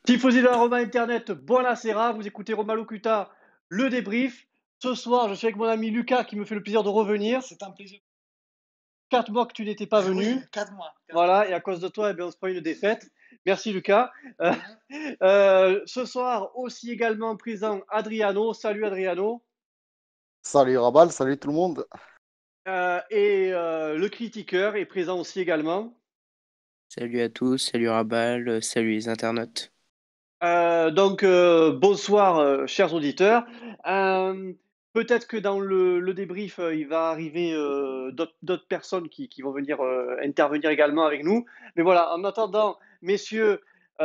Tifosi de la Roma Internet, buonasera, vous écoutez Roma Locuta, le débrief. Ce soir, je suis avec mon ami Lucas qui me fait le plaisir de revenir. C'est un plaisir. 4 mois que tu n'étais pas Oui, venu. 4 mois. Voilà, et à cause de toi, eh bien, on se prend une défaite. Merci Lucas. Euh, ce soir, aussi également présent Adriano. Salut Adriano. Salut Rabal, salut tout le monde. Le critiqueur est présent aussi également. Salut à tous, salut Rabal, salut les internautes. Bonsoir, chers auditeurs. Euh, Peut-être que dans le débrief, il va arriver d'autres personnes qui vont venir intervenir également avec nous. Mais voilà, en attendant, messieurs,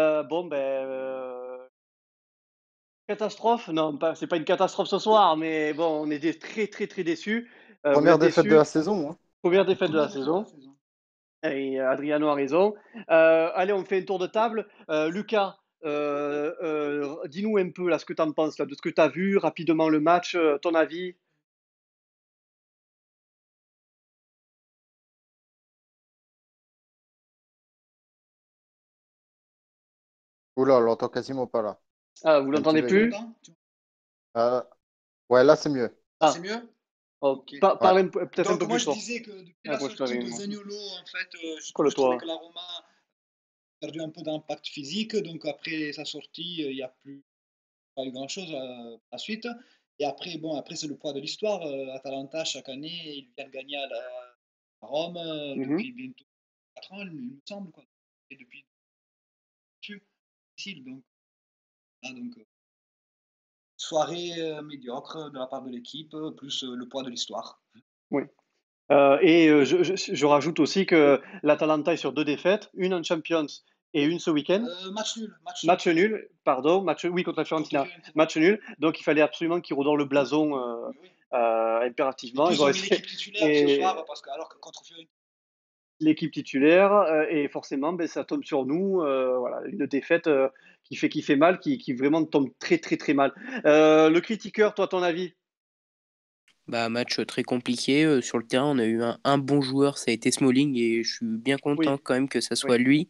catastrophe? Non, c'est pas une catastrophe ce soir, mais bon, on est très très très déçus. Vous Première êtes défaite de déçus? la saison, hein. Première défaite de la saison. Et Adriano a raison. Allez, on fait un tour de table. Lucas, dis-nous un peu là, ce que tu en penses là, de ce que tu as vu, rapidement le match, ton avis. Oula, on l'entend quasiment pas là. Ah, vous Il y a un petit l'entendez bug. plus? Euh, ouais, là c'est mieux. Ah, C'est mieux? oh, Ok. Ouais. parlez peut-être un Donc, peu moi, plus je fort. disais que depuis la Approche-toi sortie avec de moi. Zaniolo, en fait, je trouvais Colle-toi. que la Roma a perdu un peu d'impact physique. Donc, après sa sortie, il n'y a plus pas eu grand-chose à la suite. Et après, bon, après, c'est le poids de l'histoire. Atalanta, chaque année, ils viennent gagner à Rome Mhm. depuis bientôt 4 ans, il me semble. Quoi. Et depuis, difficile. Donc, là, donc soirée médiocre de la part de l'équipe, plus le poids de l'histoire. Oui. Je rajoute aussi que l'Atalanta est sur 2 défaites, une en Champions et une ce week-end. Match nul. Match nul, pardon, oui, contre la Fiorentina. Match nul, donc il fallait absolument qu'ils redorent le blason Oui, oui. impérativement. Plus, Ils ils vont ont mis essayer, l'équipe titulaire ce et soir, parce que, alors que contre Fiorentina. l'équipe titulaire, et forcément, ben, ça tombe sur nous. Voilà, une défaite qui fait mal, qui vraiment tombe très très très mal. Le critiqueur, toi, ton avis? Bah, match très compliqué. Sur le terrain, on a eu un bon joueur, ça a été Smalling, et je suis bien content Oui, quand même que ça oui. soit lui.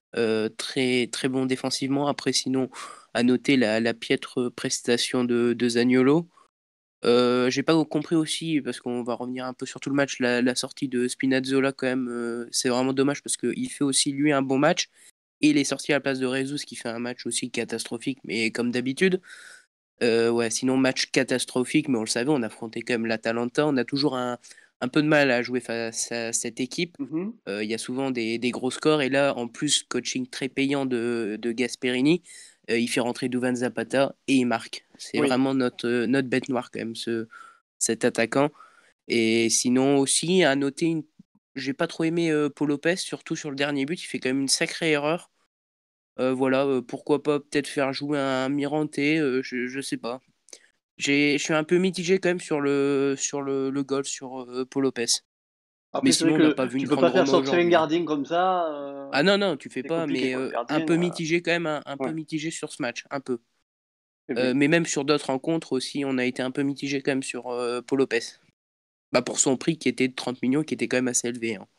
Très, très bon défensivement. Après, sinon, à noter la piètre prestation de Zaniolo. J'ai pas compris aussi, parce qu'on va revenir un peu sur tout le match, la sortie de Spinazzola quand même, c'est vraiment dommage parce qu'il fait aussi lui un bon match. Et il est sorti à la place de Jesus qui fait un match aussi catastrophique, mais comme d'habitude. Ouais, sinon, match catastrophique, mais on le savait, on affrontait quand même l'Atalanta. On a toujours un peu de mal à jouer face à cette équipe. Mhm. Il y a souvent des gros scores. Et là, en plus, coaching très payant de Gasperini, il fait rentrer Duvan Zapata et il marque. C'est Oui. vraiment notre bête noire, quand même, cet attaquant. Et sinon, aussi, à noter, j'ai pas trop aimé Paul Lopez, surtout sur le dernier but. Il fait quand même une sacrée erreur. Voilà, pourquoi pas peut-être faire jouer un Mirante, je sais pas. Je suis un peu mitigé quand même sur le goal sur Paul Lopez. Mais Après, c'est vrai sinon, on n'a que pas vu une tu peux grande pas faire Roma sortir un aujourd'hui, hein. gardien comme ça. Ah non, non, tu fais C'est pas, compliqué, mais quoi. Le un gardien, peu mitigé quand même, un peu ouais, mitigé sur ce match, un peu. c'est bien. Mais même sur d'autres rencontres aussi, on a été un peu mitigé quand même sur Paul Lopez. Bah pour son prix qui était de 30 millions, qui était quand même assez élevé, hein.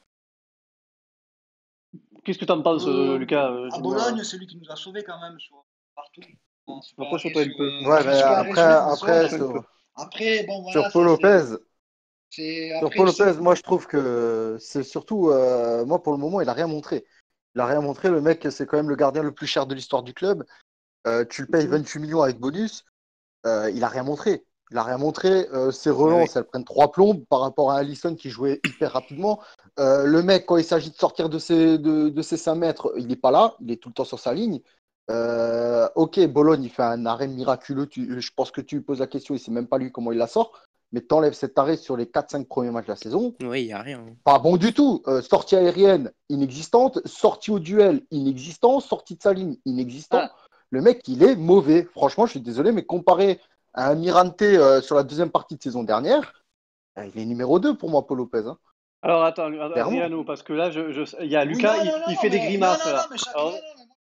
Qu'est-ce que tu en penses, Lucas? À Dis-moi. Bologne, c'est lui qui nous a sauvés quand même partout. On s'est pas arrêté Rapproche-toi un peu. Ouais, je me mais suis pas arrêté sur cette zone. Rapproche-toi un peu. Après, bon, voilà, sur Paul Lopez, sur après, Paul Lopez, moi je trouve que c'est surtout, moi pour le moment, il a rien montré. Il a rien montré. Le mec, c'est quand même le gardien le plus cher de l'histoire du club. Tu le payes Mhm. 28 millions avec bonus. Il a rien montré. Il a rien montré. Ses Ouais, ouais. relances, elles prennent 3 plombes par rapport à Alisson qui jouait hyper rapidement. Le mec, quand il s'agit de sortir de ses 5 mètres, il n'est pas là. Il est tout le temps sur sa ligne. Ok, Bologne, il fait un arrêt miraculeux. Je pense que tu lui poses la question, il ne sait même pas lui comment il la sort. Mais t'enlèves cet arrêt sur les 4-5 premiers matchs de la saison. Ouais, il n'y a rien, hein. Pas bon du tout. Sortie aérienne, inexistante. Sortie au duel, inexistant. Sortie de sa ligne, inexistant. Ah, Le mec, il est mauvais. Franchement, je suis désolé, mais comparé à un Mirante sur la deuxième partie de saison dernière, il est numéro 2 pour moi, Paul Lopez, hein. alors attends, Clairement. Adriano, parce que là, il y a oui, Lucas, non, non, il non, fait des mais, non, grimaces non, non, là. mais chaque, non, Alors, non, mais moi,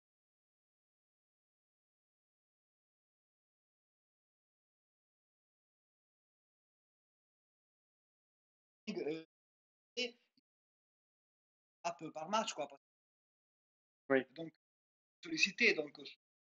euh, un peu par match, quoi. oui. Donc, sollicité, donc,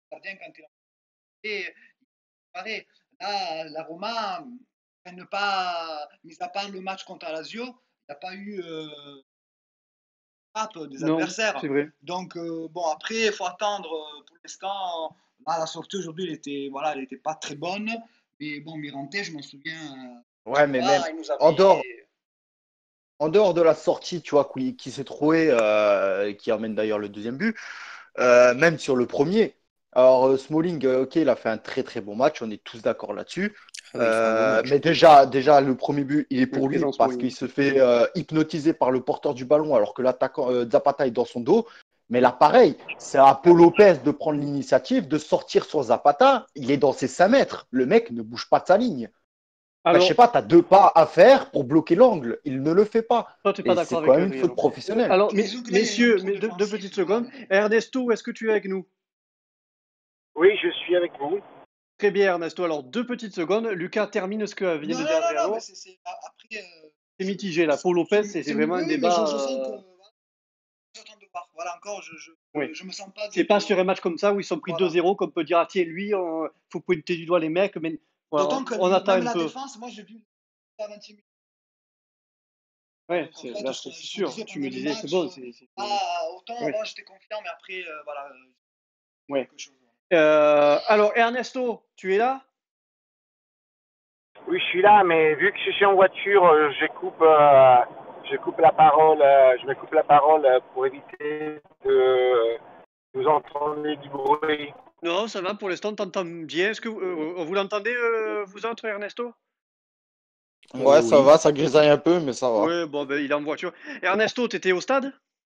gardien quand il a fait, pareil. Là, la Roma, ne pas, mis à part le match contre Lazio, il n'y a pas eu frappe des Non, adversaires. c'est vrai. Donc, bon, après, il faut attendre. Pour l'instant, là, la sortie aujourd'hui, elle était pas très bonne. Mais bon, Mirante, je m'en souviens. Ouais, mais même Il nous en dehors, avait. en dehors de la sortie, tu vois, qui s'est trouvé, qui amène d'ailleurs le deuxième but, même sur le premier. Alors, Smalling, ok, il a fait un très très bon match, on est tous d'accord là-dessus. Ah oui, il fait un beau match. Mais déjà, le premier but, il est Mais pour lui présence parce Smalling. qu'il se fait hypnotiser par le porteur du ballon alors que l'attaquant Zapata est dans son dos. Mais là, pareil, c'est à Paul Lopez de prendre l'initiative, de sortir sur Zapata. Il est dans ses 5 mètres. Le mec ne bouge pas de sa ligne. Enfin, je sais Alors, pas, tu as 2 pas à faire pour bloquer l'angle. Il ne le fait pas. toi, tu n'es pas Et d'accord c'est avec quand lui, même une faute Adriano. professionnelle. Alors, Disons que là, il est messieurs, trop deux défensif, petites tu vois, secondes. Ernesto, est-ce que tu es avec nous? Oui, je suis avec vous. Très bien, Ernesto. Alors, 2 petites secondes. Lucas termine ce que vient Non, de non, dire non, non, mais Adriano. après. C'est mitigé, là. Paul Lopez, c'est vraiment un Oui, oui, mais je débat. sens que. Voilà, j'attends de voir. Voilà, encore, Oui. je me sens pas C'est pas sur un match comme ça où ils sont pris Voilà. 2-0 qu'on peut dire, ah tiens, lui, faut pointer du doigt les mecs, mais voilà, D'autant que on attend même un la peu. défense, moi, j'ai vu à 26 minutes. Ouais, Donc, en fait, là, ce c'est qu'on sûr. disait Tu me pendant le disais, c'est match, bon. autant Ouais, avant, j'étais confiant, mais après, voilà, ouais. quelque chose. Alors, Ernesto, tu es là? Oui, je suis là, mais vu que je suis en voiture, je coupe la parole, je me coupe la parole pour éviter de vous entendre du bruit. Non, ça va, pour l'instant, t'entends bien. Est-ce que vous l'entendez, vous autres, Ernesto? Ouais, ça Oui. va, ça grisaille un peu, mais ça va. Oui, bon, ben, il est en voiture. Ernesto, t'étais au stade?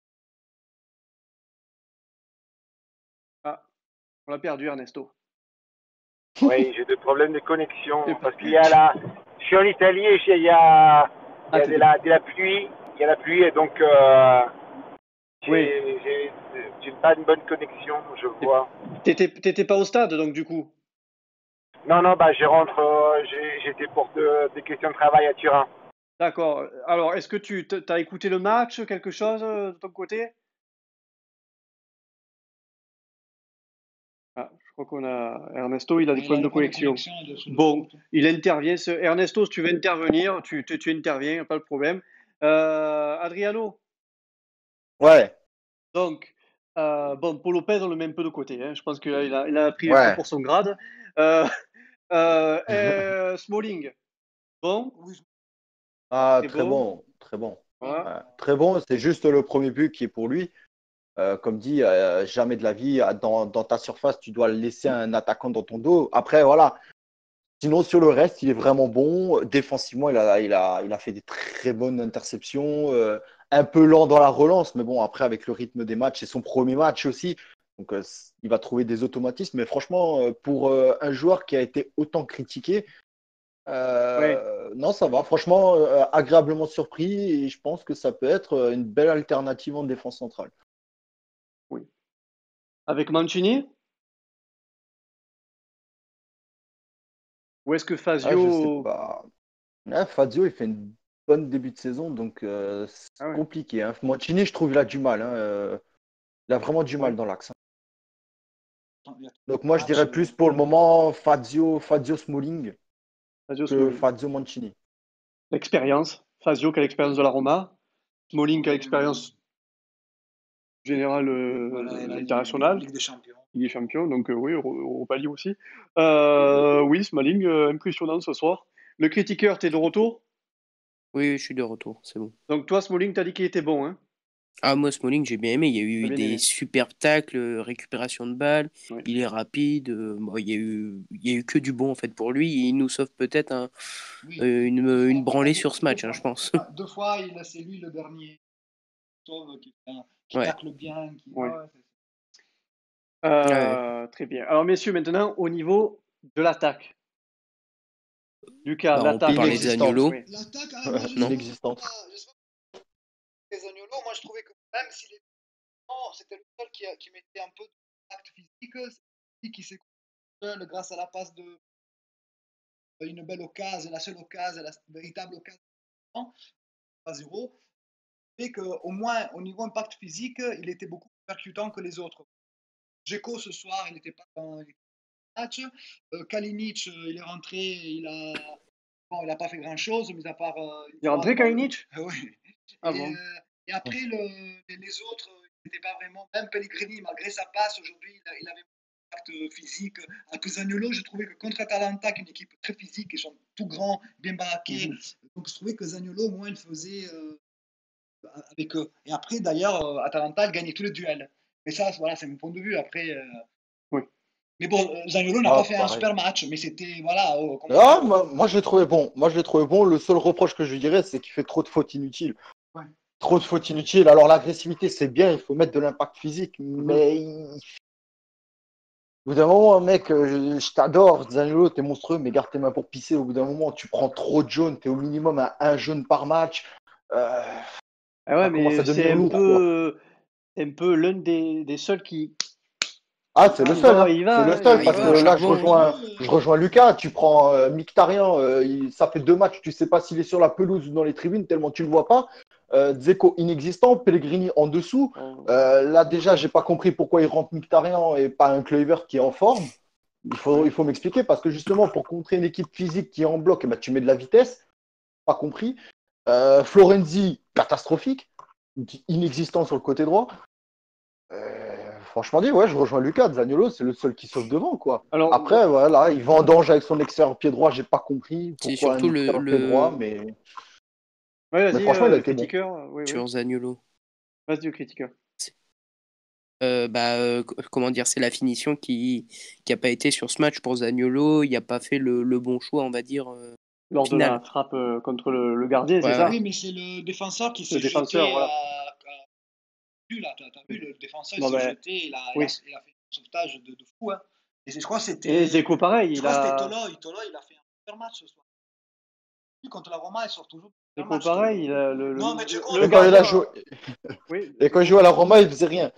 Ah, on l'a perdu, Ernesto. Oui, j'ai des problèmes de connexion C'est pas- parce qu'il y a la, je suis en Italie et il y a de la pluie, il y a la pluie et donc Oui, j'ai pas une bonne connexion, je vois. t'étais pas au stade, donc, du coup. Non, non, bah j'étais pour des questions de travail à Turin. D'accord. Alors, est-ce que tu t'as écouté le match, quelque chose, de ton côté? Ah, je crois qu'on a Ernesto, il a des Il a problèmes de des problèmes de connexion. connexion Bon, il intervient. Ernesto, si tu veux intervenir, tu interviens, pas de problème. Adriano, Ouais, donc, bon, pour Lopez, on le met un peu de côté, hein. Je pense qu'il a pris un peu ouais. pour son grade. Smalling, bon, Oui, Ah, c'est très bon. bon, très bon. Voilà. Ouais, très bon, c'est juste le premier but qui est pour lui. Comme dit, jamais de la vie, dans ta surface, tu dois laisser un attaquant dans ton dos. Après, voilà. Sinon, sur le reste, il est vraiment bon. Défensivement, il a fait des très bonnes interceptions. Un peu lent dans la relance, mais bon, après, avec le rythme des matchs, c'est son premier match aussi. Donc, il va trouver des automatismes. Mais franchement, pour un joueur qui a été autant critiqué, Ouais, non, ça va. Franchement, agréablement surpris. Et je pense que ça peut être une belle alternative en défense centrale. oui. Avec Mancini, ou est-ce que Ah, je sais Fazio. pas. Ah, Fazio, il fait une bonne début de saison, donc c'est Ah ouais, compliqué, hein. Mancini, je trouve, il a du mal, hein. Il a vraiment du mal ouais. dans l'axe, hein. il y a Donc moi, je match, dirais plus pour le moment Fazio Smalling Fazio que Smalling. Fazio Mancini. L'expérience. Fazio, qui a l'expérience de la Roma. Smalling, qui a l'expérience générale voilà, internationale. Ligue des Champions. Ligue des Champions, donc oui, Europa League aussi. Oui, Smalling, impressionnant ce soir. Le critiqueur, t'es de retour. Oui, je suis de retour, c'est bon. Donc toi, Smalling, t'as dit qu'il était bon, hein? Ah, moi, Smalling, j'ai bien aimé. Il y a T'as eu bien des aimé. superbes tacles, récupération de balles. Oui. Il est rapide. Bon, il y a eu que du bon, en fait, pour lui. Il nous sauve peut-être Oui, une branlée sur ce match, hein, je pense. Deux fois, c'est lui le dernier sauve qui Ouais. tacle bien. Ouais. Ouais, Ouais. Très bien. Alors messieurs, maintenant, au niveau de l'attaque. Lucas, Bah, on peut l'attaque. parler de Inexistante. Zaniolo. Oui. l'attaque, moi, je Non? sais Inexistante. pas, Zaniolo, moi je trouvais que même s'il était bon, c'était le seul qui mettait un peu d'impact physique, c'est lui qui s'est seul grâce à la passe de une belle occasion, la seule occasion, la véritable occasion, à zéro, et qu'au moins au niveau impact physique, il était beaucoup plus percutant que les autres. Dzeko ce soir, il n'était pas dans le match. Kalinic, il est rentré, il a pas fait grand-chose, mis à part. Il est rentré, Kalinic? Oui. Ah et, bon. et après, les autres, ils n'étaient pas vraiment. Même Pellegrini, malgré sa passe, aujourd'hui, il avait un impact physique. Alors que Zaniolo, je trouvais que contre Atalanta, qui est une équipe très physique, ils sont tout grands, bien baraqués. Donc je trouvais que Zaniolo, au moins, il faisait avec eux. Et après, d'ailleurs, Atalanta, il gagnait tous les duels. Mais ça, voilà, c'est mon point de vue. Après. Oui. Mais bon, Zaniolo n'a pas fait un super match, mais c'était. Voilà. Moi, je l'ai trouvé bon. Le seul reproche que je lui dirais, c'est qu'il fait trop de fautes inutiles. Ouais. Trop de fautes inutiles. Alors, l'agressivité, c'est bien, il faut mettre de l'impact physique, mais. Au bout d'un moment, mec, je t'adore, Zaniolo, t'es monstrueux, mais garde tes mains pour pisser. Au bout d'un moment, tu prends trop de jaunes, t'es au minimum à un jaune par match. Ah ouais, mais c'est un peu l'un des seuls qui. Ah, c'est le seul, il va, c'est le seul, il parce va que au là, charbon. je rejoins Lucas. Tu prends Mkhitaryan, ça fait 2 matchs, tu sais pas s'il est sur la pelouse ou dans les tribunes, tellement tu le vois pas. Dzeko inexistant, Pellegrini en dessous. Là, déjà, j'ai pas compris pourquoi il rentre Mkhitaryan et pas un Kluivert qui est en forme. Il faut m'expliquer, parce que justement, pour contrer une équipe physique qui est en bloc, eh ben, tu mets de la vitesse. Pas compris. Florenzi, catastrophique, inexistant sur le côté droit. Franchement dit, ouais, je rejoins Lucas. Zaniolo, c'est le seul qui sauve devant, quoi. Alors, après, voilà, il vendange avec son extérieur pied droit. J'ai pas compris C'est pourquoi un surtout extérieur pied droit, mais ouais, vas-y, franchement, il a été bon. critiqueur. Oui. sur Zaniolo. Vas-y, critiqueur. Comment dire, c'est la finition qui a pas été sur ce match pour Zaniolo. Il a pas fait le bon choix, on va dire. Lors de la frappe contre le gardien, c'est ça? Oui, mais c'est le défenseur qui s'est jeté. Voilà. T'as vu, le défenseur il s'est jeté, il a fait un sauvetage de fou. Hein. Et je crois que c'était. Et Dzeko, pareil. C'était Tolo, il a fait un super match ce soir. Contre la Roma, il sort toujours. Dzeko, pareil. Non, mais Dzeko, et quand il a joué. Oui, et quand il jouait à la Roma, il faisait rien.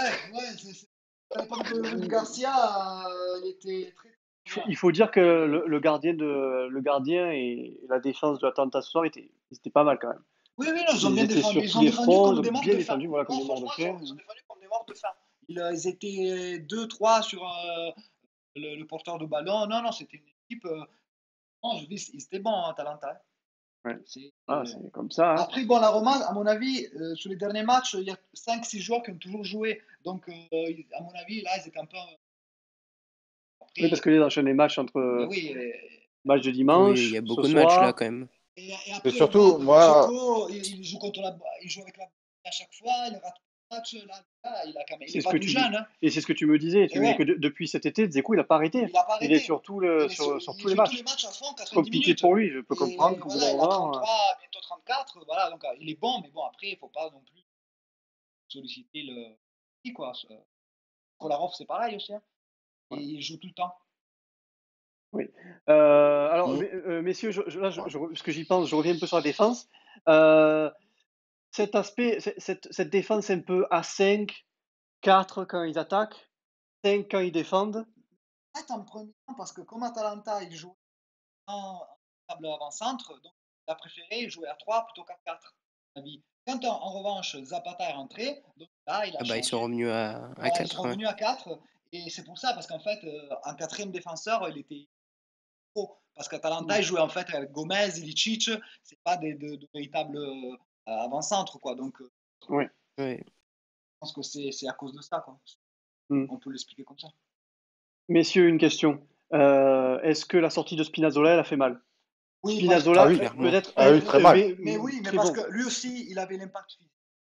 À l'époque de Rudy Garcia, il était très. Il faut dire que le gardien et la défense de l'Atalanta ce soir étaient pas mal quand même. Oui, ils ont bien défendu. Ils ont défendu comme des morts de faim. Ils ont défendu comme des morts de faim. Ils étaient 2-3 sur le porteur de ballon. Non, c'était une équipe. Je dis, ils étaient bons, Atalanta. Ouais. C'est comme ça. Hein. Après, la Roma, à mon avis, sur les derniers matchs, il y a 5-6 joueurs qui ont toujours joué. Donc, à mon avis, là, ils étaient un peu. Après, oui, parce que les enchaînés matchs entre match de dimanche. Il y a beaucoup de matchs là quand même. Et après, surtout, Dzeko, il joue avec la à chaque fois, il rate le match. Là, il a quand même. Il est pas du jeune. Hein. Et c'est ce que tu me disais. Tu me disais que depuis cet été, Dzeko, il n'a pas arrêté. Il est sur tous les matchs. À fond, 90 compliqué minutes. pour lui, je peux comprendre. Voilà, il a 33, bientôt 34. Voilà, donc il est bon, mais bon, après, il ne faut pas non plus solliciter le. Quoi. Kolarov, c'est pareil aussi. Hein. Et il joue tout le temps. Oui. Alors, messieurs, parce que j'y pense, je reviens un peu sur la défense. Cet aspect, cette défense un peu à 5, 4 quand ils attaquent, 5 quand ils défendent. En premier temps, parce que comme Atalanta, il joue en table avant-centre, donc il a préféré jouer à 3 plutôt qu'à 4. Quand en revanche, Zapata est rentré, donc là, il a changé. Ils sont revenus à 4. Ils sont revenus à 4. Et c'est pour ça, parce qu'en fait, en quatrième défenseur, il était pro. Parce qu'Atalanta, il jouait en fait avec Gomez, Ilicic, c'est pas de véritables avant-centre, quoi. Donc, je pense que c'est à cause de ça, quoi. On peut l'expliquer comme ça. Messieurs, une question. Est-ce que la sortie de Spinazzola, elle a fait mal? Oui, Spinazzola, peut-être. très mal. Mais oui, mais parce que lui aussi, il avait l'impact physique.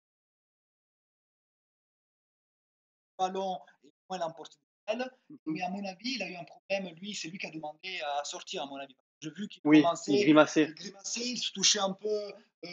Le ballon, et moins l'emporter elle. Mais à mon avis, il a eu un problème. Lui, c'est lui qui a demandé à sortir, à mon avis. J'ai vu qu'il grimaçait. Il se touchait un peu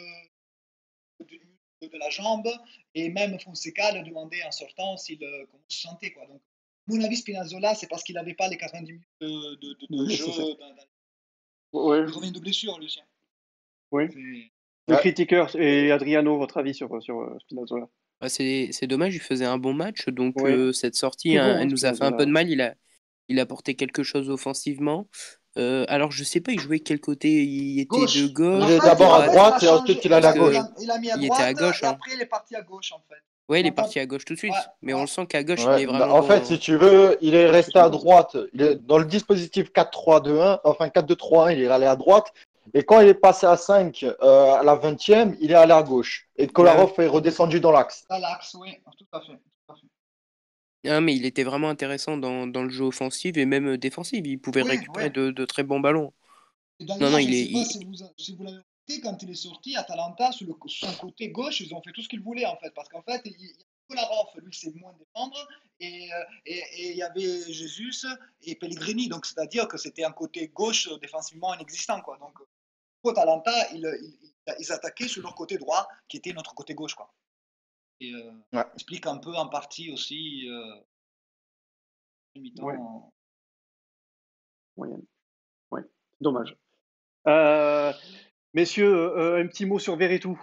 de la jambe. Et même Fonseca l'a demandé en sortant comment il se sentait. Quoi. Donc, à mon avis, Spinazzola, c'est parce qu'il n'avait pas les 90 minutes de jeu. Il revient de blessure, Lucien. Oui. Le critiqueur et Adriano, votre avis sur Spinazzola? C'est dommage, il faisait un bon match, donc cette sortie, elle nous a fait un peu de mal. Il a apporté quelque chose offensivement. Alors, je sais pas, il jouait quel côté? Il était gauche. de gauche. Il est d'abord à droite et ensuite il a la gauche. Il a mis à droite, était à gauche, et après il est parti à gauche en fait. Ouais, il est J'entends. parti à gauche tout de Ouais, suite, mais on ouais. le sent qu'à gauche, il Ouais, est bah, vraiment en fait, bon. si tu veux, il est resté à Effectivement. droite. Dans le dispositif 4-3-2-1, enfin 4-2-3-1, il est allé à droite. Et quand il est passé à 5 à la 20e, il est allé à gauche. Et Kolarov est redescendu dans l'axe. À l'axe, oui, tout à fait. Tout à fait. Ah, mais il était vraiment intéressant dans le jeu offensif et même défensif. Il pouvait Oui, récupérer oui. de très bons ballons. Et Non, non, d'ailleurs, je il ne est. sais pas si vous l'avez remarqué, quand il est sorti, Atalanta, sur son côté gauche, ils ont fait tout ce qu'ils voulaient, en fait. Parce qu'en fait, il y a Kolarov, lui, c'est moins défendre. Et il y avait Jesus et Pellegrini. Donc, c'est-à-dire que c'était un côté gauche défensivement inexistant, quoi. Donc, pour Atalanta, ils attaquaient sur leur côté droit, qui était notre côté gauche, quoi. Et Ouais. explique un peu en partie aussi mi-temps. Ouais. Moyenne. Ouais. Dommage. Messieurs, un petit mot sur Veretout.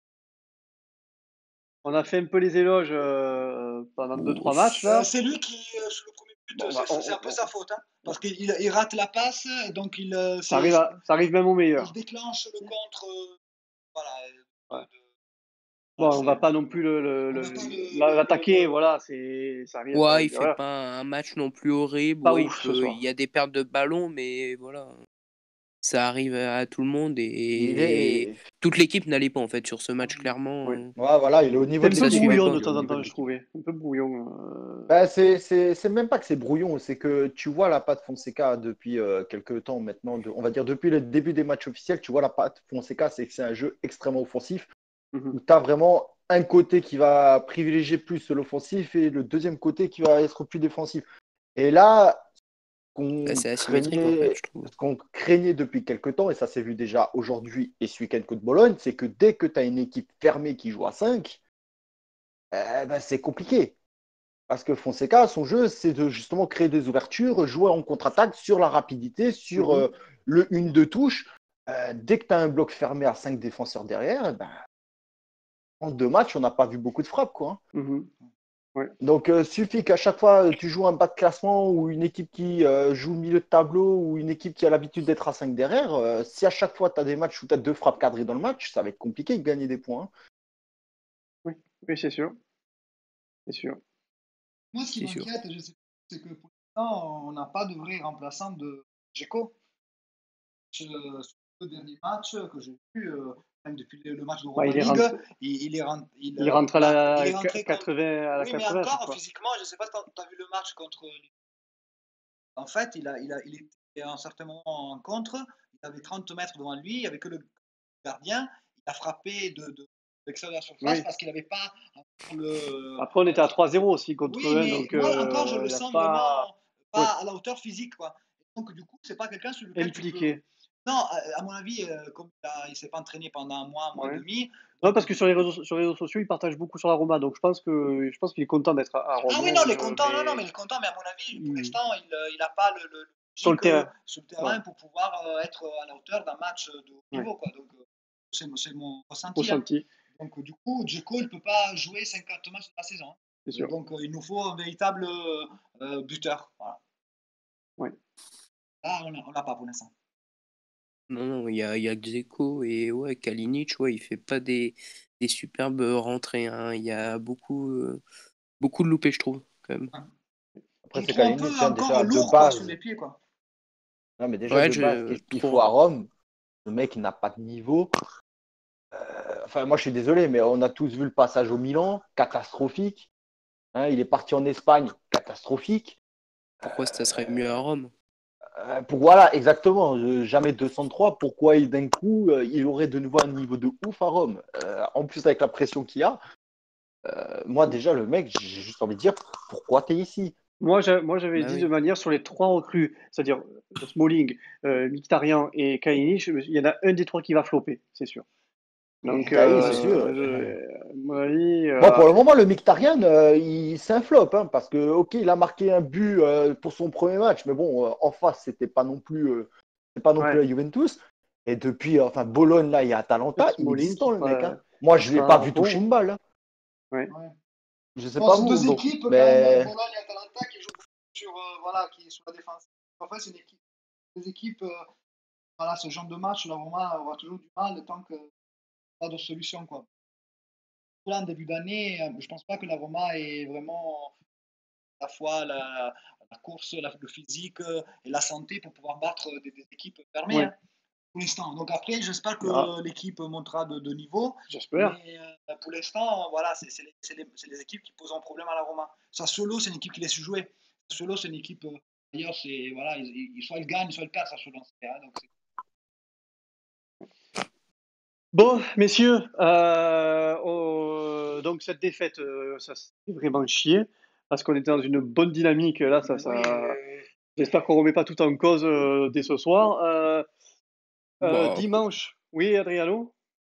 On a fait un peu les éloges pendant 2-3 matchs là. C'est lui qui, sur le premier but, Bon, bah, c'est un peu sa faute, hein, parce qu'il rate la passe, et donc ça arrive même au meilleur. il déclenche le contre. Voilà. Ouais. Voilà, Bon, on va pas non plus l'attaquer, voilà, ça arrive. Ouais, il fait Voilà. pas un match non plus horrible. Pas Ouais, ouf ce il soir. y a des pertes de ballon, mais voilà. Ça arrive à tout le monde Il et est. toute l'équipe n'allait pas en fait sur ce match, clairement. Oui. Ouais, voilà, il est au niveau C'est de un peu Ça l'équipe. suivait brouillon pas. de Il est au temps en niveau de temps, je l'équipe. trouvais. Un peu brouillon. Bah, c'est même pas que c'est brouillon, c'est que tu vois la patte Fonseca depuis quelques temps maintenant, on va dire depuis le début des matchs officiels, tu vois la patte Fonseca, c'est que c'est un jeu extrêmement offensif Mhm. où tu as vraiment un côté qui va privilégier plus l'offensif et le deuxième côté qui va être plus défensif. Et là, Bah, c'est asymétrique en fait, je trouve. ce qu'on craignait depuis quelques temps, et ça s'est vu déjà aujourd'hui et ce week-end contre Bologne, c'est que dès que tu as une équipe fermée qui joue à 5, ben, c'est compliqué. Parce que Fonseca, son jeu, c'est de justement créer des ouvertures, jouer en contre-attaque sur la rapidité, sur Mhm. le 1-2 touches. Dès que tu as un bloc fermé à 5 défenseurs derrière, ben, en 2 matchs, on n'a pas vu beaucoup de frappes, quoi. Mhm. Ouais. Donc, suffit qu'à chaque fois, tu joues un bas de classement ou une équipe qui joue au milieu de tableau ou une équipe qui a l'habitude d'être à 5 derrière, si à chaque fois tu as des matchs où tu as 2 frappes cadrées dans le match, ça va être compliqué de gagner des points. Oui, oui, c'est sûr. C'est sûr. Moi, ce qui C'est sûr. m'inquiète, je sais pas, c'est que pour l'instant, on n'a pas de vrai remplaçant de Dzeko. Sur le dernier match que j'ai vu, même depuis le match Bah, d'Europa il est League, rentré, il, il rentre il à est la rentré contre. 80, à la Oui, mais 80 à chaque encore, fois. physiquement, je ne sais pas quand tu as vu le match contre. En fait, il était à un certain moment en contre, il avait 30 mètres devant lui, il n'y avait que le gardien, il a frappé de l'extérieur de la surface Oui. parce qu'il n'avait pas le. Après, on était à 3-0 aussi contre Oui, eux, hein, mais donc moi encore, je le il n'a sens pas vraiment oui, pas à la hauteur physique, quoi. Donc, du coup, c'est pas quelqu'un sur lequel tu peux. impliqué. Non, à mon avis, comme il ne s'est pas entraîné pendant un mois et Ouais. demi. Non, Donc, parce que sur les réseaux sociaux, il partage beaucoup sur la Roma, donc je pense qu'il est content d'être à ah Rome, oui, hein, non, il est content, non, non, mais mais il est content, mais à mon avis, pour il- l'instant, il n'a pas le sur le physique terrain. sur le Ouais, terrain pour pouvoir être à la hauteur d'un match de haut ouais. niveau, quoi. Donc, c'est mon ressenti, hein. Ressenti, Donc, du coup, Dzeko, il ne peut pas jouer 50 matchs de la saison, hein. c'est sûr. Donc, il nous faut un véritable buteur. Voilà. Ouais. Là, on l'a pas pour l'instant. Non, non, il y a Dzeko et ouais, Kalinic, ouais, il fait pas des superbes rentrées, hein. Il y a beaucoup de loupés, je trouve, quand même. Ouais. Je Après, le c'est trouve un peu Kalinic, hein, encore déjà de lourd, quoi, sur les base. pieds, quoi. Non, mais déjà Ouais, de base, qu'est-ce qu'il faut trop. à Rome? Le mec, il n'a pas de niveau. Enfin, moi, je suis désolé, mais on a tous vu le passage au Milan, catastrophique. Hein, il est parti en Espagne, catastrophique. Pourquoi ça serait mieux à Rome? Voilà, exactement. Jamais 203. Pourquoi d'un coup, il aurait de nouveau un niveau de ouf à Rome? En plus, avec la pression qu'il y a, moi, déjà, le mec, j'ai juste envie de dire, pourquoi t'es ici? Moi, j'avais Bah dit de oui. manière sur les 3 recrues, c'est-à-dire Smalling, Mkhitaryan et Kalinic, il y en a un des 3 qui va flopper, c'est sûr. Donc, Ah oui, c'est sûr. à mon avis, Bon, pour le moment, le Mkhitaryan, c'est un flop, hein, parce que, ok, il a marqué un but pour son premier match, mais bon, en face, c'est pas non plus ouais, la Juventus. Et depuis, enfin, Bologne, là, il y a Atalanta, il est Smalling distant, qui le mec, hein. sera, Moi, qui je ne l'ai pas sera vu toucher bon. une balle, hein. Ouais. Ouais. Je sais Bon, pas c'est vous, deux bon, équipes, quand même, mais Bologne et Atalanta, qui jouent beaucoup sur, voilà, qui sur la défense. En fait, c'est des équipes, voilà, ce genre de match, la Roma aura toujours du mal tant que pas de solution, quoi. là, en début d'année, je pense pas que la Roma est vraiment à la fois la course, le physique et la santé pour pouvoir battre des équipes fermées. Ouais, Hein, pour l'instant. Donc après, j'espère on verra. que l'équipe montera de niveau. J'espère. Mais pour l'instant, voilà, c'est les équipes qui posent un problème à la Roma. Sassuolo, c'est une équipe qui laisse jouer. Sassuolo, c'est une équipe. D'ailleurs, c'est voilà, soit ils gagnent, soit ils perdent Sassuolo. Donc Bon, messieurs, donc cette défaite, ça c'est vraiment chier parce qu'on était dans une bonne dynamique. Là, oui, j'espère qu'on remet pas tout en cause dès ce soir. Bah, Dimanche, oui, Adriano?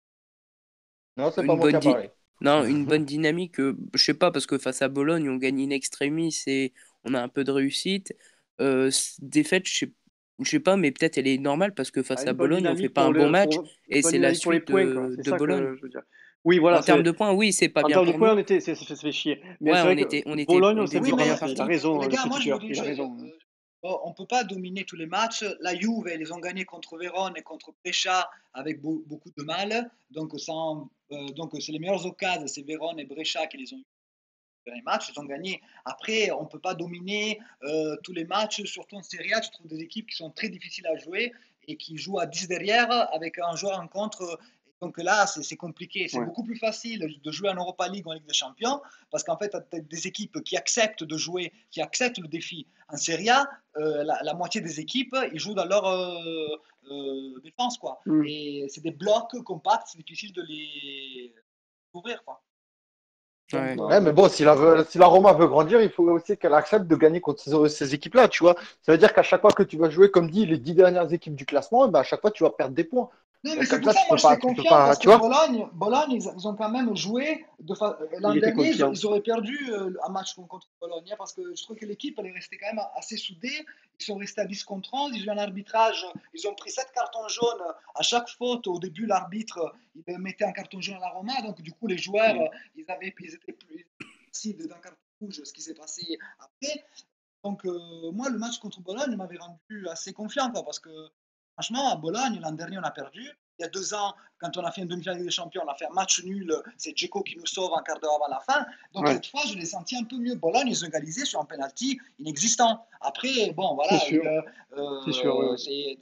Non, c'est pas une moi qui bonne a parlé. Non, une bonne dynamique, je sais pas, parce que face à Bologne, on gagne in extremis et on a un peu de réussite. Défaite, je sais pas, mais peut-être elle est normale parce que face à Une bonne Bologne, on fait dynamique pas un bon match une et bonne c'est la dynamique pour les suite points, quoi. C'est de ça Bologne. que je veux dire. Oui, voilà, En termes de points, oui, c'est pas en bien termes de pour points, nous. ça fait chier. Mais Ouais, c'est vrai que Bologne, on on s'est était oui, vu mais bien ramasser. Il a parti. raison, les le gars, moi petit je vous cœur. dis une Il a chose. raison. On ne peut pas dominer tous les matchs. La Juve, ils ont gagné contre Vérone et contre Brescia avec beaucoup de mal. Donc, donc c'est les meilleures occasions, c'est Vérone et Brescia qui les ont eu dans les matchs. Ils ont gagné. Après, on ne peut pas dominer tous les matchs, surtout en Serie A. Tu trouves des équipes qui sont très difficiles à jouer et qui jouent à 10 derrière avec un joueur en contre. Donc là, c'est compliqué. C'est Ouais. beaucoup plus facile de jouer en Europa League ou en Ligue des Champions parce qu'en fait, tu as des équipes qui acceptent de jouer, qui acceptent le défi. En Serie A, la moitié des équipes, ils jouent dans leur défense. Quoi. Mm. Et c'est des blocs compacts, c'est difficile de les ouvrir. Quoi. Ouais. Ouais, mais bon, si la Roma veut grandir, il faut aussi qu'elle accepte de gagner contre ces équipes-là, tu vois. Ça veut dire qu'à chaque fois que tu vas jouer, comme dit, les 10 dernières équipes du classement, à chaque fois, tu vas perdre des points. Non, mais Et c'est comme pour ça, ça, moi, je suis tu peux confiant pas, parce tu que vois. Bologne ils ont quand même joué. L'an Il était dernier, confiant. ils auraient perdu un match contre Bologne hein, parce que je trouve que l'équipe, elle est restée quand même assez soudée. Ils sont restés à 10 contre 11. Ils ont eu un arbitrage. Ils ont pris 7 cartons jaunes. À chaque faute, au début, l'arbitre, il mettait un carton jaune à la Roma. Donc, du coup, les joueurs, Mm. ils étaient plus sensibles d'un carton rouge, ce qui s'est passé après. Donc, moi, le match contre Bologne m'avait rendu assez confiant quoi, parce que franchement, à Bologne, l'an dernier, on a perdu. Il y a 2 ans, quand on a fait une demi-finale des Champions, on a fait un match nul. C'est Djeko qui nous sauve en quart d'heure avant la fin. Donc, Ouais, cette fois, je l'ai senti un peu mieux. Bologne, ils ont égalisé sur un penalty inexistant. Après, bon, c'est voilà. sûr. C'est sûr, oui.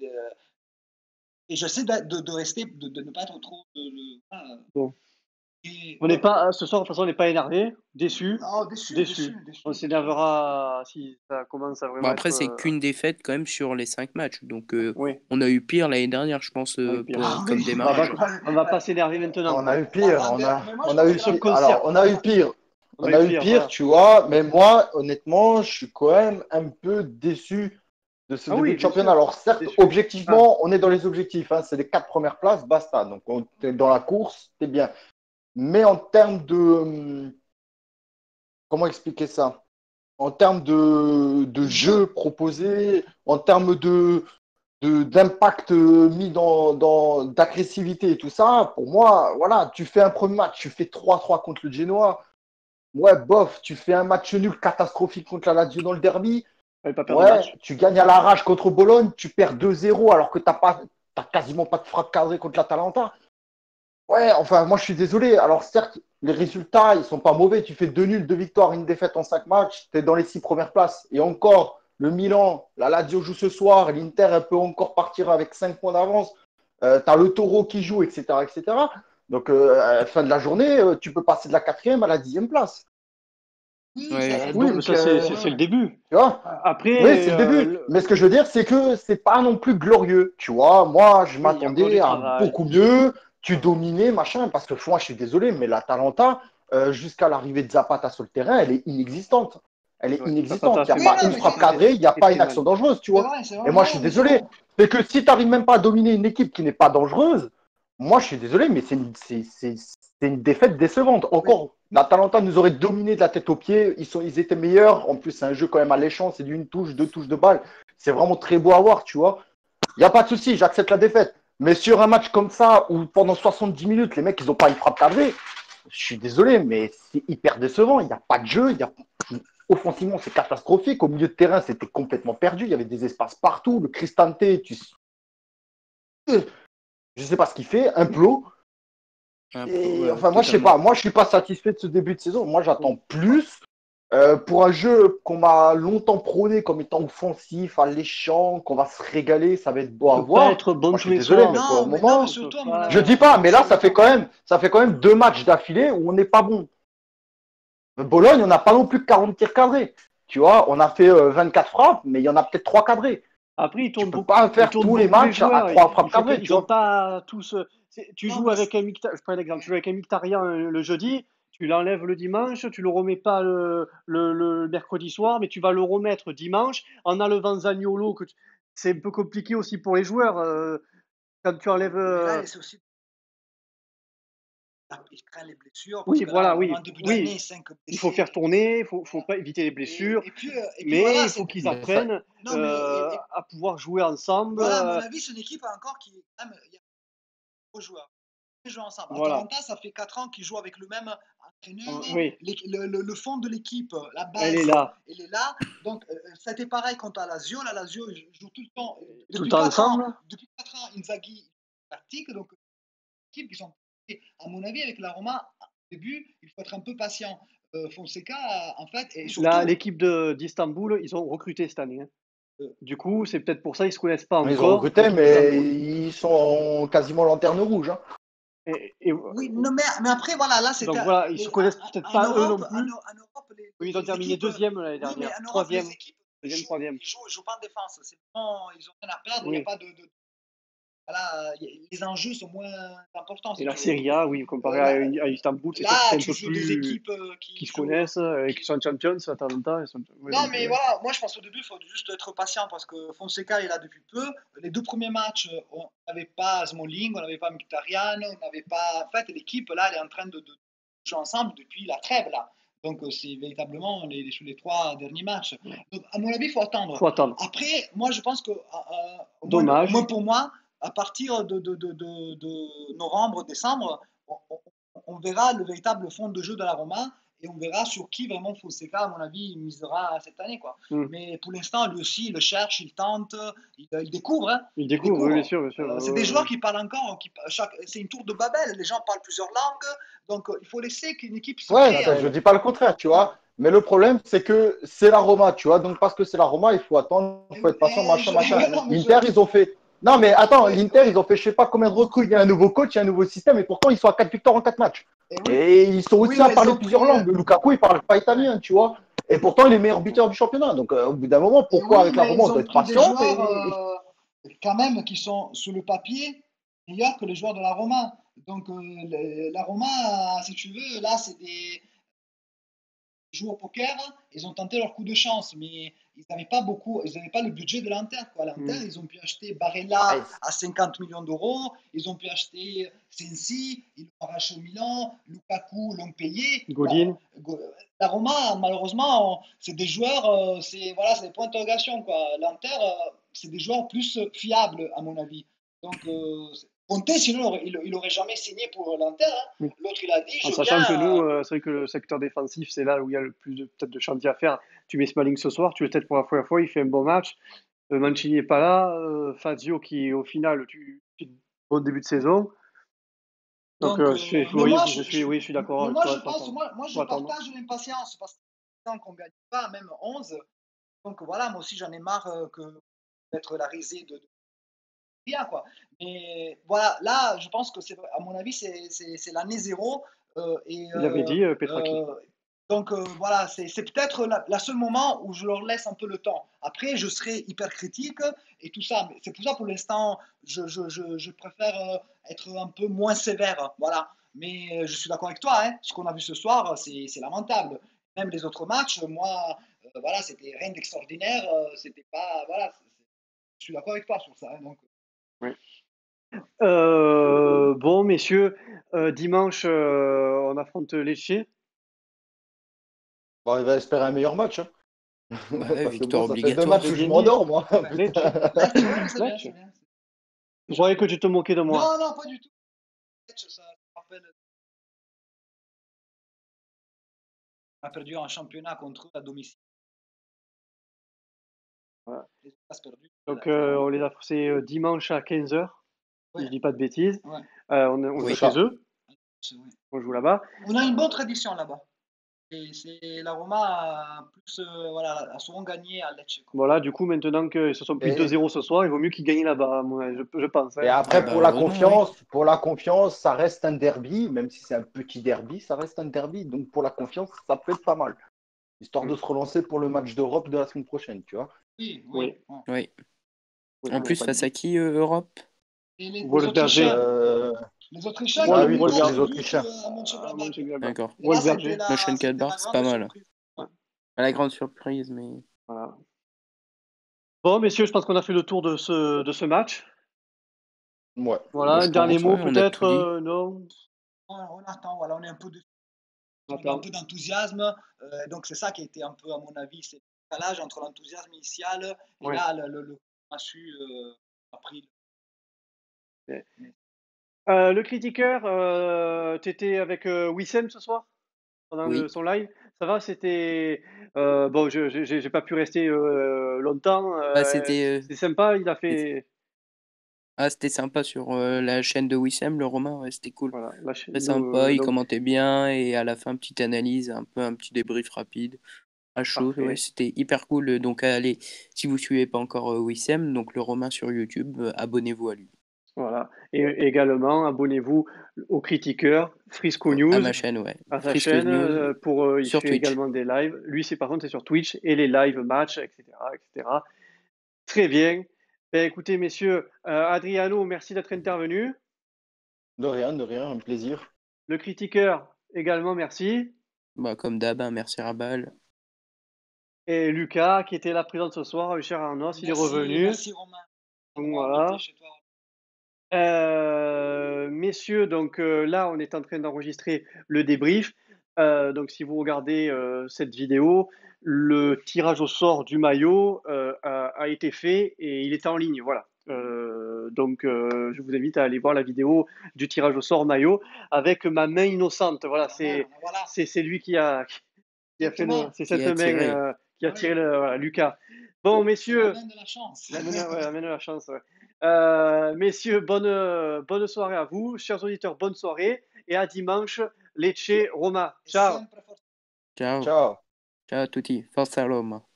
Et j'essaie de rester, de ne pas être trop. Bon. On n'est Ouais. pas, ce soir, de toute façon, on n'est pas énervé, déçu, Non, déçu, déçu. déçu, déçu, On déçu. s'énervera si ça commence à Bon, vraiment après, être. c'est qu'une défaite quand même sur les 5 matchs. Donc, Oui, on a eu pire l'année dernière, je pense, on a eu pire. Ah comme oui, On démarrage. va, on va pas s'énerver maintenant. On a eu pire, mais moi, je on a pense eu que Sur le pire. concert, Alors, on a eu pire. on a On eu a eu pire, pire, voilà. tu vois. Mais moi, honnêtement, je suis quand même un peu déçu de ce Ah début oui, de bien championnat. sûr. Alors, certes, Déçu. Ah, objectivement, on est dans les objectifs. Hein, c'est les 4 premières places, basta. Donc, on est dans la course, c'est bien. Mais en termes de. Comment expliquer ça? En termes de le jeu. jeu proposé, en termes d'impact mis d'agressivité et tout ça, pour moi, voilà, tu fais un premier match, tu fais 3-3 contre le Genoa. Ouais, bof, tu fais un match nul catastrophique contre la Lazio dans le derby. fallait pas perdre de Ouais, match. tu gagnes à l'arrache contre Bologne, tu perds 2-0 alors que t'as quasiment pas de frappe cadrée contre l'Atalanta. Ouais, enfin, moi je suis désolé. Alors certes, les résultats, ils sont pas mauvais. Tu fais 2 nuls, 2 victoires, une défaite en 5 matchs. Tu es dans les 6 premières places. Et encore, le Milan, la Lazio joue ce soir. L'Inter, elle peut encore partir avec 5 points d'avance. Tu as le Taureau qui joue, etc. etc. Donc, à la fin de la journée, tu peux passer de la 4e à la 10e place. Oui, ça, Ouais. Oui, mais Donc, ça, ouais, c'est le ouais. début. tu vois, oui, Après, c'est le début. Mais ce que je veux dire, c'est que c'est pas non plus glorieux. Tu vois, moi, je oui, il y a encore m'attendais du à travail. beaucoup mieux. Tu Voilà. dominais, machin, parce que moi, je suis désolé, mais l'Atalanta, jusqu'à l'arrivée de Zapata sur le terrain, elle est inexistante. Elle est Ouais, inexistante. Zapata, Il n'y a Oui, pas non, une mais frappe cadrée, il n'y a c'est pas une très action lent. dangereuse, tu vois. c'est vrai, Et moi, je non, suis mais c'est désolé. vrai. C'est que si tu n'arrives même pas à dominer une équipe qui n'est pas dangereuse, moi, je suis désolé, mais c'est une défaite décevante. Oui. Encore, l'Atalanta nous aurait dominé de la tête aux pieds. Ils étaient meilleurs. En plus, c'est un jeu quand même alléchant. C'est d'une touche, 2 touches de balle. C'est vraiment très beau à voir, tu vois. Il n'y a pas de souci, j'accepte la défaite. Mais sur un match comme ça, où pendant 70 minutes, les mecs, ils n'ont pas une frappe cadrée, je suis désolé, mais c'est hyper décevant. Il n'y a pas de jeu. Offensivement, c'est catastrophique. Au milieu de terrain, c'était complètement perdu. Il y avait des espaces partout. Le Cristante, je ne sais pas ce qu'il fait, un plot. Enfin, moi, je sais pas. Moi, je suis pas satisfait de ce début de saison. Moi, j'attends plus. Pour un jeu qu'on m'a longtemps prôné comme étant offensif, alléchant, qu'on va se régaler, ça va être beau à peut pas voir. être bon Moi, je tous suis les désolé, soirs. mais pour le Non, mais moment, surtout, à peut mon pas- avis. je dis pas, mais là, c'est ça fait quand même 2 matchs d'affilée où on n'est pas bon. Bologne, on n'a pas non plus 40 tirs cadrés. Tu vois, on a fait 24 frappes, mais il y en a peut-être 3 cadrés. Après, ils Tu tournent peux beaucoup, pas ils faire tournent tous les beaucoup les matchs à joueurs. 3 Il frappes faut cadrées, tu ils ont vois. pas tous. Tu Non, joues mais avec un Mkhitaryan, je prends l'exemple, tu joues avec un Mkhitaryan le jeudi, tu l'enlèves le dimanche, tu le remets pas le mercredi soir, mais tu vas le remettre dimanche en enlevant Zaniolo. C'est un peu compliqué aussi pour les joueurs quand tu enlèves. mais là, c'est aussi. Il craint les blessures parce Oui, que là, voilà, on est oui, en début oui. d'année, 5 Il faut blessés. faire tourner, faut pas éviter les blessures, Et puis mais voilà, il faut qu'ils Mais ça- apprennent non, mais à pouvoir jouer ensemble. voilà, à mon avis, c'est une équipe encore qui est quand même. Il y a beaucoup de joueurs. Ils jouent ensemble. Voilà. Atalanta, ça fait 4 ans qu'ils jouent avec le même entraîneur. Oui, Le fond de l'équipe, la elle base, est là. elle est là. Donc, c'était pareil contre la Lazio. La Lazio, ils jouent tout le temps. Tout le Depuis temps 4 ans, ensemble. depuis 4 ans, Inzaghi pratique. Donc, l'équipe qui sont. À mon avis, avec la Roma, au début, il faut être un peu patient. Fonseca, en fait, et surtout. L'équipe d'Istanbul, ils ont recruté cette année, hein. Du coup, c'est peut-être pour ça qu'ils se connaissent pas Ils ont encore. recruté, L'équipe mais d'Istanbul. ils sont quasiment lanterne rouge. Hein. Oui, non, mais après, voilà, là, c'était. Donc voilà, ils se connaissent peut-être En pas eux non Europe, plus. en Europe, Ils ont terminé équipes. deuxième l'année Oui, mais dernière, en Europe, troisième, les équipes deuxième, troisième. ils jouent pas en défense. C'est bon, ils ont rien à perdre. Il n'y a Oui. pas de. Voilà, les enjeux sont moins importants. Et Si la tu veux. Serie A, oui, comparé Là, à Istanbul, c'est là, un tu peu joues des plus équipes qui se jouent. connaissent et qui sont champions. Atalanta, ils sont. Ouais, Non, donc, mais voilà, moi je pense au début, il faut juste être patient parce que Fonseca est là depuis peu. Les 2 premiers matchs, on n'avait pas Smalling, on n'avait pas Mkhitaryan, on n'avait pas. En fait, l'équipe là, elle est en train de jouer ensemble depuis la trêve là. Donc c'est véritablement sur les 3 derniers matchs. Donc à mon avis, il faut attendre. faut attendre. Après, moi je pense que, au Dommage. moins pour moi, à partir de novembre, décembre, on verra le véritable fond de jeu de la Roma et on verra sur qui vraiment Fonseca, à mon avis, il misera cette année, quoi. Mais pour l'instant, lui aussi, il le cherche, il tente, il découvre. Hein. Il découvre, oui, bien sûr, bien sûr. C'est des joueurs qui parlent encore, c'est une tour de Babel, les gens parlent plusieurs langues, donc il faut laisser qu'une équipe se Ouais, crée. ça, je dis pas le contraire, tu vois. Mais le problème, c'est que c'est la Roma, tu vois. Donc, parce que c'est la Roma, il faut attendre, il faut être patient, machin. Non, mais L'Inter, ils ont fait. Non, mais attends, l'Inter, ils ont fait je sais pas combien de recrues. Il y a un nouveau coach, il y a un nouveau système, et pourtant, ils sont à 4 victoires en 4 matchs. oui. Et ils sont aussi Oui, à mais parler ils ont plusieurs pris, langues. Lukaku, il parle pas italien, tu vois. Et pourtant, il est meilleur buteur du championnat. Donc, au bout d'un moment, pourquoi oui, avec la mais Roma, ils on doit ont être pris des patient joueurs quand même qui sont sur le papier meilleurs que les joueurs de la Roma. Donc la Roma, si tu veux, là, c'est des jouent au poker, ils ont tenté leur coup de chance, mais ils n'avaient pas beaucoup, ils n'avaient pas le budget de l'Inter. L'Inter, ils ont pu acheter Barella à 50 millions d'euros, ils ont pu acheter Sensi, ils l'ont arraché au Milan, Lukaku l'ont payé. Godin. La Roma, malheureusement, c'est des joueurs, c'est voilà, c'est des points d'interrogation. L'Inter, c'est des joueurs plus fiables, à mon avis. Donc, Conte, sinon, il n'aurait jamais signé pour l'Inter. Hein. L'autre, il a dit, En je sachant viens. que nous, c'est vrai que le secteur défensif, c'est là où il y a le plus peut-être de chantier à faire. Tu mets Smalling ce soir, tu le têtes pour la première fois, il fait un bon match. Mancini n'est pas là. Fazio qui, au final, tu bon début de saison. Donc, Mais moi, je suis d'accord avec moi, toi. je pense, moi, je partage l'impatience parce que tant qu'on ne gagne pas, même 11. Donc voilà, moi aussi, j'en ai marre d'être la risée de rien, quoi. Mais voilà, là, je pense que c'est, à mon avis, c'est l'année zéro. Il avait dit, Petraki. Donc voilà, c'est peut-être la seul moment où je leur laisse un peu le temps. Après, je serai hyper critique et tout ça. Mais c'est pour ça, pour l'instant, je préfère être un peu moins sévère. Voilà. Mais je suis d'accord avec toi. Hein, ce qu'on a vu ce soir, c'est lamentable. Même les autres matchs, moi, voilà, c'était rien d'extraordinaire. C'était pas. Voilà. Je suis d'accord avec toi sur ça. Hein, donc. Oui. Bon, messieurs, dimanche, on affronte Lecce. Bon, il va espérer un meilleur match. Hein. Ouais, Parce que victoire bon, ça fait 2 obligatoire. matchs où je m'endors, moi. Lecce. Je croyais que tu te moquais de moi. Non, non, pas du tout. Ça me rappelle. On a perdu un championnat contre eux à domicile. Voilà. Les places perdues. Donc, on les a c'est dimanche à 15h, si je dis pas de bêtises. Ouais. On est C'est chez ça. eux. On joue là-bas. On a une bonne tradition là-bas. Et la Roma a, a souvent gagné à Lecce. Voilà, du coup, maintenant qu'ils se sont pris Et- 2-0 ce soir, il vaut mieux qu'ils gagnent là-bas, moi, je pense. Et Hein. après, bah, pour la heureusement, confiance, ça reste un derby, même si c'est un petit derby, ça reste un derby. Donc pour la confiance, ça peut être pas mal. Histoire de se relancer pour le match d'Europe de la semaine prochaine, tu vois. Oui. Oui. oui. Oui, En on plus, va pas face dire. à qui, Europe? Et les Wolfsberger. Autrichiens, Euh, les Autrichiens Wolf- Ah qui oui, ont contre marqué les le but Autrichiens. à Mönchengladbach. Mönchengladbach. D'accord. Et là, Wolfsberger. c'était Mönchengladbach, la c'est pas grande mal. surprise. Ouais. Pas la grande surprise, mais. Voilà. Bon, messieurs, je pense qu'on a fait le tour de ce match. Ouais. Voilà, Moi, un je dernier pense, mot ouais, on a peut-être, tout dit. non? On attend, voilà, on est un peu On un attend. peu d'enthousiasme. Donc c'est ça qui a été un peu, à mon avis, c'est le décalage entre l'enthousiasme initial et Ouais. là, le massue a pris. Le critiqueur, tu étais avec Wissem ce soir pendant Oui. son live. Ça va, c'était bon. J'ai pas pu rester longtemps. Bah, c'était C'est sympa. Il a fait c'était sympa sur la chaîne de Wissem, le Romain. Ouais, c'était cool. voilà la chaîne. Très sympa. Il Donc commentait bien et à la fin, petite analyse, un petit débrief rapide. À chaud, ouais, parfait. c'était hyper cool. Donc, allez, si vous suivez pas encore Wissem, donc le Romain sur YouTube, abonnez-vous à lui. Voilà. Et également, abonnez-vous au critiqueur Frisco À News, ma chaîne, ouais. à sa Frisco chaîne. News Pour il sur fait Twitch. également des lives. Lui, c'est par contre, c'est sur Twitch et les live matchs, etc., etc. Très bien. Ben, écoutez, messieurs, Adriano, merci d'être intervenu. De rien, un plaisir. Le critiqueur, également, merci. Bah, comme d'hab, hein, merci Rabal. Et Lucas, qui était là présent ce soir, cher Arnaud, il est revenu. Merci Romain. Donc, D'avoir voilà. invité chez toi. Messieurs, donc là, on est en train d'enregistrer le débrief. Donc, si vous regardez cette vidéo, le tirage au sort du maillot a été fait et il est en ligne. Voilà. Donc, je vous invite à aller voir la vidéo du tirage au sort maillot avec ma main innocente. Voilà, Voilà. c'est lui qui a fait le. C'est Qui cette a main tiré. qui a tiré voilà, Lucas. Bon, C'est messieurs. la main de la chance. La main de la chance, ouais. Messieurs, bonne soirée à vous. Chers auditeurs, bonne soirée. Et à dimanche, Lecce, Roma. Ciao. Sempre forza. Ciao. Ciao. Ciao a tutti. Forza Roma.